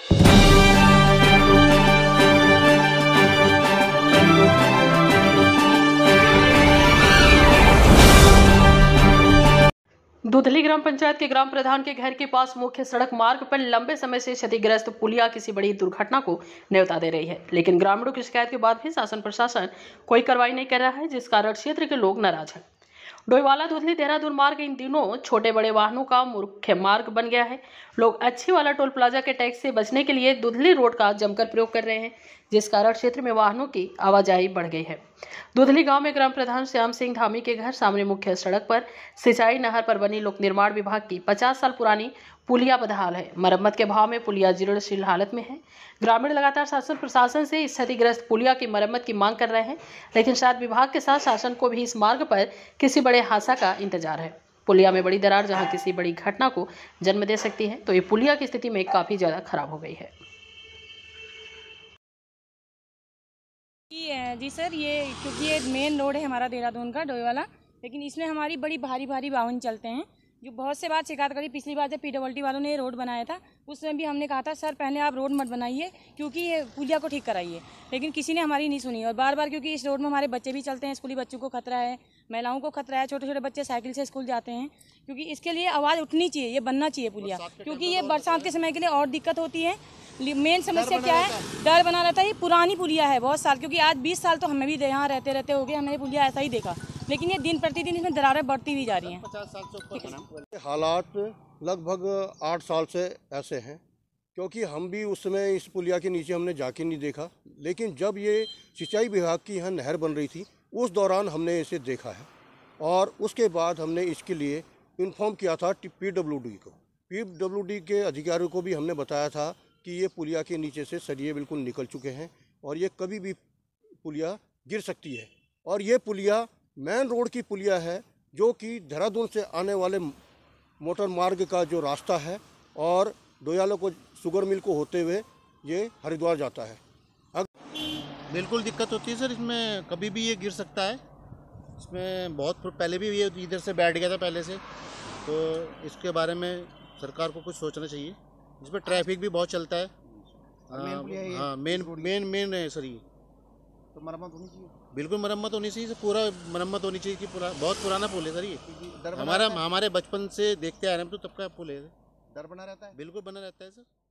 दुधली ग्राम पंचायत के ग्राम प्रधान के घर के पास मुख्य सड़क मार्ग पर लंबे समय से क्षतिग्रस्त पुलिया किसी बड़ी दुर्घटना को न्योता दे रही है, लेकिन ग्रामीणों की शिकायत के बाद भी शासन प्रशासन कोई कार्रवाई नहीं कर रहा है, जिस कारण क्षेत्र के लोग नाराज हैं। डोईवाला दुधली देहरादून मार्ग इन दिनों छोटे बड़े वाहनों का मुख्य मार्ग बन गया है। लोग अच्छी वाला टोल प्लाजा के टैक्स से बचने के लिए दुधली रोड का जमकर प्रयोग कर रहे हैं, जिस कारण क्षेत्र में वाहनों की आवाजाही बढ़ गई है। दुधली गांव में ग्राम प्रधान श्याम सिंह धामी के घर सामने मुख्य सड़क पर सिंचाई नहर पर बनी लोक निर्माण विभाग की 50 साल पुरानी पुलिया बदहाल है। मरम्मत के भाव में पुलिया जीर्णशील हालत में है। ग्रामीण लगातार शासन प्रशासन से इस क्षतिग्रस्त पुलिया की मरम्मत की मांग कर रहे हैं, लेकिन शायद विभाग के साथ शासन को भी इस मार्ग पर किसी बड़े हादसा का इंतजार है। पुलिया में बड़ी दरार जहां किसी बड़ी घटना को जन्म दे सकती है, तो ये पुलिया की स्थिति में काफी ज्यादा खराब हो गई है। जी सर, ये क्योंकि ये मेन रोड है हमारा देहरादून का डोईवाला, लेकिन इसमें हमारी बड़ी भारी वाहन चलते हैं, जो बहुत से बार शिकायत करी। पिछली बार जब PWD वालों ने रोड बनाया था उस समय भी हमने कहा था सर पहले आप रोड मत बनाइए, क्योंकि ये पुलिया को ठीक कराइए, लेकिन किसी ने हमारी नहीं सुनी। और बार बार क्योंकि इस रोड में हमारे बच्चे भी चलते हैं, स्कूली बच्चों को खतरा है, महिलाओं को खतरा है, छोटे छोटे बच्चे साइकिल से स्कूल जाते हैं, क्योंकि इसके लिए आवाज़ उठनी चाहिए, ये बनना चाहिए पुलिया, क्योंकि ये बरसात के समय के लिए और दिक्कत होती है। मेन समस्या क्या है, डर बना रहता है। ये पुरानी पुलिया है बहुत साल, क्योंकि आज 20 साल तो हमें भी यहाँ रहते रहते हो गए, हमने पुलिया ऐसा ही देखा, लेकिन ये दिन प्रतिदिन इसमें दरारें बढ़ती हुई जा रही हैं। 50 साल से ऊपर हालात लगभग 8 साल से ऐसे हैं, क्योंकि हम भी उस समय इस पुलिया के नीचे हमने जाके नहीं देखा, लेकिन जब ये सिंचाई विभाग की यहाँ नहर बन रही थी उस दौरान हमने इसे देखा है, और उसके बाद हमने इसके लिए इन्फॉर्म किया था PWD को। PWD के अधिकारियों को भी हमने बताया था कि ये पुलिया के नीचे से सरिये बिल्कुल निकल चुके हैं और ये कभी भी पुलिया गिर सकती है। और ये पुलिया मेन रोड की पुलिया है, जो कि देहरादून से आने वाले मोटर मार्ग का जो रास्ता है और डोईवाला को शुगर मिल को होते हुए ये हरिद्वार जाता है। बिल्कुल दिक्कत होती है सर, इसमें कभी भी ये गिर सकता है। इसमें बहुत पहले भी ये इधर से बैठ गया था पहले से, तो इसके बारे में सरकार को कुछ सोचना चाहिए। इसमें ट्रैफिक भी बहुत चलता है। हाँ, मेन है सर ये, तो मरम्मत होनी चाहिए। बिल्कुल मरम्मत होनी चाहिए, पूरा मरम्मत होनी चाहिए कि पूरा बहुत पुराना पुल है सर ये, हमारे बचपन से देखते आ रहे हैं, तो तब का पुल है। डर बना रहता है, बिल्कुल बना रहता है सर।